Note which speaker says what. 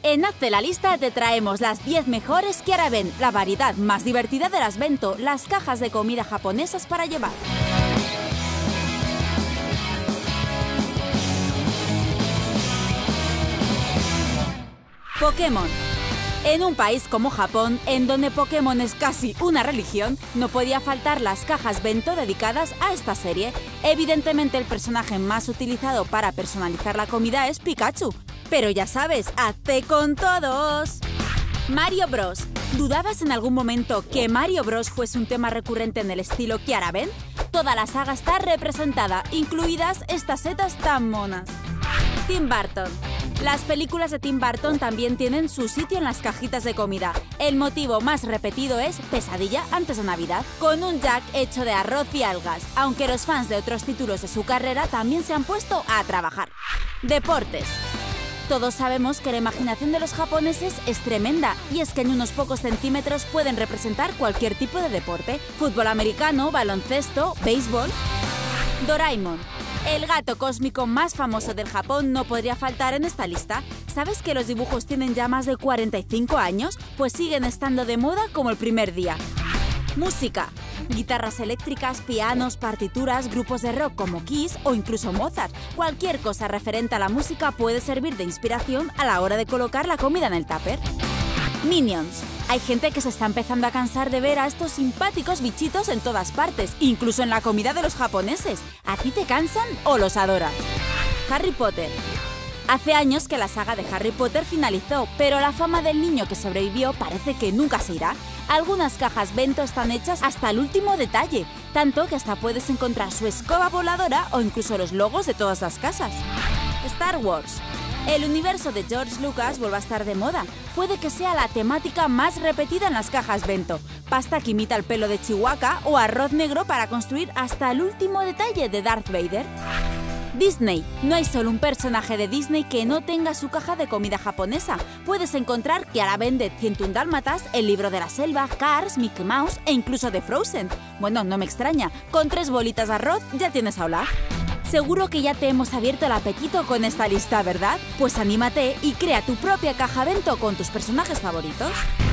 Speaker 1: En Hazte la Lista te traemos las 10 mejores Kiara-Ben, la variedad más divertida de las bento, las cajas de comida japonesas para llevar. Pokémon. En un país como Japón, en donde Pokémon es casi una religión, no podía faltar las cajas bento dedicadas a esta serie. Evidentemente el personaje más utilizado para personalizar la comida es Pikachu. Pero ya sabes, ¡hazte con todos! Mario Bros. ¿Dudabas en algún momento que Mario Bros fuese un tema recurrente en el estilo Kiara-Ben? Toda la saga está representada, incluidas estas setas tan monas. Tim Burton. Las películas de Tim Burton también tienen su sitio en las cajitas de comida. El motivo más repetido es Pesadilla antes de Navidad, con un Jack hecho de arroz y algas, aunque los fans de otros títulos de su carrera también se han puesto a trabajar. Deportes. Todos sabemos que la imaginación de los japoneses es tremenda, y es que en unos pocos centímetros pueden representar cualquier tipo de deporte: fútbol americano, baloncesto, béisbol. Doraemon. El gato cósmico más famoso del Japón no podría faltar en esta lista. ¿Sabes que los dibujos tienen ya más de 45 años? Pues siguen estando de moda como el primer día. Música. Guitarras eléctricas, pianos, partituras, grupos de rock como Kiss o incluso Mozart. Cualquier cosa referente a la música puede servir de inspiración a la hora de colocar la comida en el tupper. Minions. Hay gente que se está empezando a cansar de ver a estos simpáticos bichitos en todas partes, incluso en la comida de los japoneses. ¿A ti te cansan o los adoras? Harry Potter. Hace años que la saga de Harry Potter finalizó, pero la fama del niño que sobrevivió parece que nunca se irá. Algunas cajas bento están hechas hasta el último detalle, tanto que hasta puedes encontrar su escoba voladora o incluso los logos de todas las casas. Star Wars. El universo de George Lucas vuelve a estar de moda. Puede que sea la temática más repetida en las cajas bento. Pasta que imita el pelo de Chihuahua o arroz negro para construir hasta el último detalle de Darth Vader. Disney. No hay solo un personaje de Disney que no tenga su caja de comida japonesa. Puedes encontrar Kiara-Ben de 101 Dálmatas, El libro de la selva, Cars, Mickey Mouse e incluso de Frozen. Bueno, no me extraña. Con 3 bolitas de arroz ya tienes a Olaf. Seguro que ya te hemos abierto el apetito con esta lista, ¿verdad? Pues anímate y crea tu propia caja bento con tus personajes favoritos.